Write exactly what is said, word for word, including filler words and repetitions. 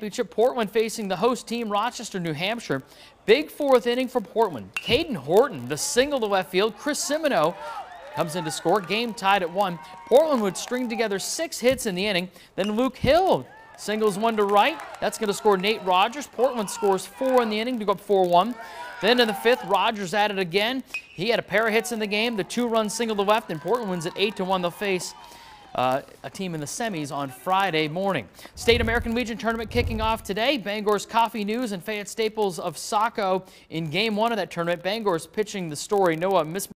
championship. Portland facing the host team, Rochester, New Hampshire. Big fourth inning for Portland. Caden Horton, the single to left field. Chris Simino comes in to score. Game tied at one. Portland would string together six hits in the inning. Then Luke Hill singles one to right. That's going to score Nate Rogers. Portland scores four in the inning to go up four one. Then in the fifth, Rogers at it again. He had a pair of hits in the game. The two-run single to left, and Portland wins at eight to one. They'll face uh, a team in the semis on Friday morning. State American Legion tournament kicking off today. Bangor's Coffee News and Fayette Staples of Saco in game one of that tournament. Bangor's pitching the story. Noah Miss